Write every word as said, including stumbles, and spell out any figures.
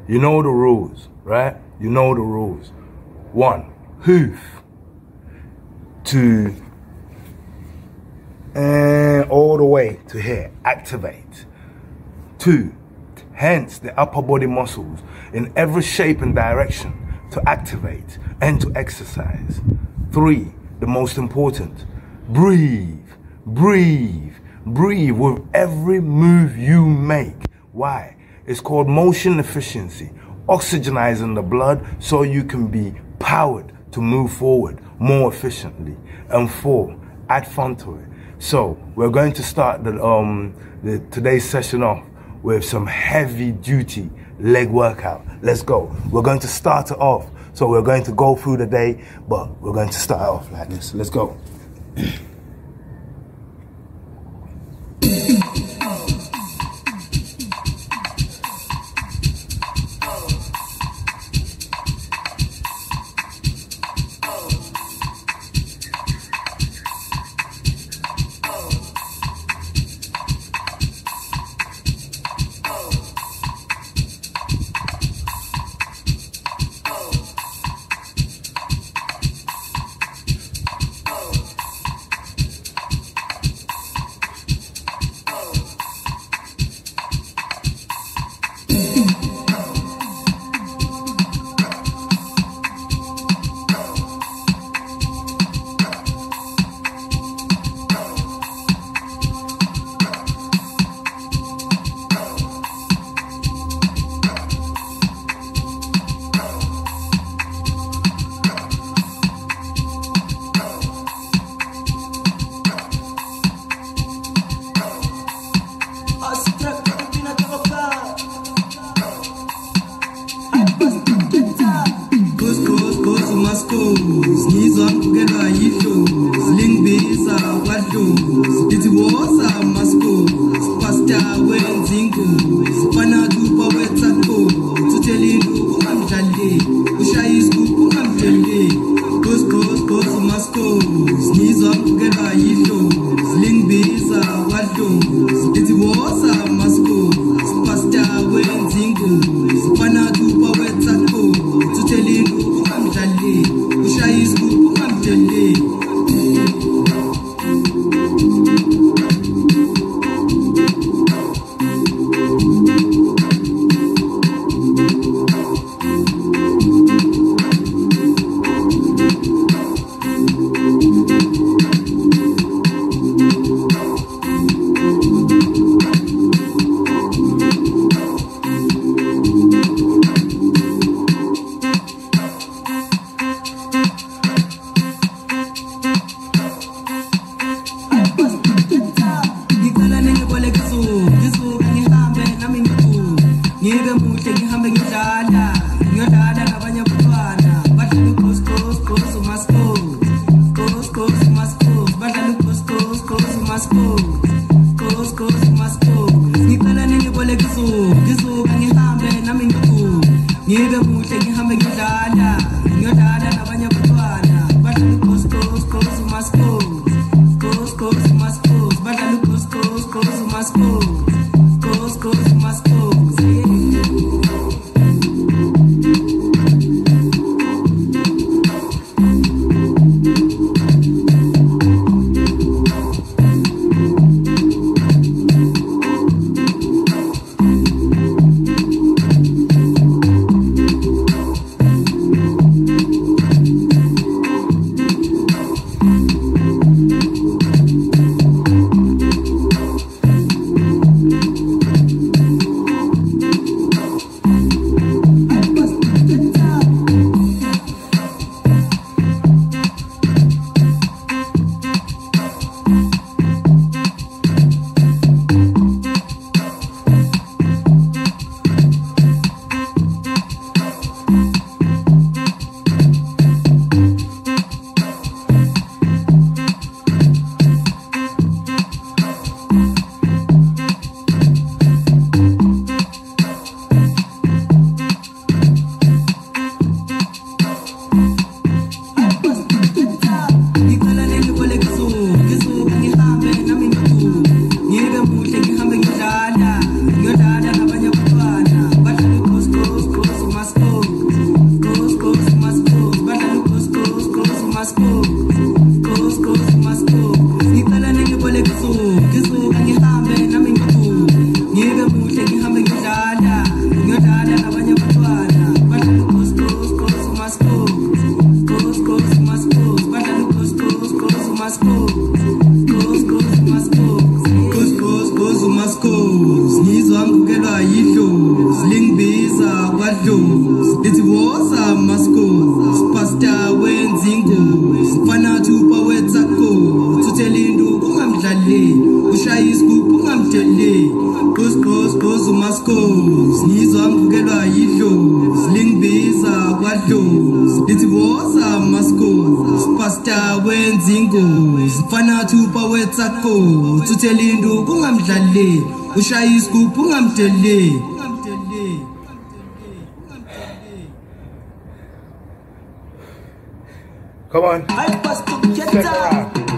You know the rules, right? You know the rules. One, hoof. Two, and all the way to here, activate. Two, hence the upper body muscles in every shape and direction to activate and to exercise. Three, the most important, breathe, breathe, breathe with every move you make. Why? It's called motion efficiency, oxygenizing the blood so you can be powered to move forward more efficiently. And four, add fun to it. So we're going to start the, um, the today's session off with some heavy duty leg workout. Let's go. We're going to start it off. So we're going to go through the day, but we're going to start off like this. Let's go. Visa, Gqoz, it was a Moscow, Pasta when Zingo, Fanatu Pawetako, to tell you, Pungam Jale, Ushai Scoop, Pungam Tele, Gqoz, Gqoz, Gqoz, Moscow, Nizam Gela Yisho, Ling Visa, Gqoz, it was a Moscow, Pasta when Zingo, Fanatu Pawetako, to tell you, Pungam Jale, Ushai Scoop, Pungam Tele. Come on. I must get down.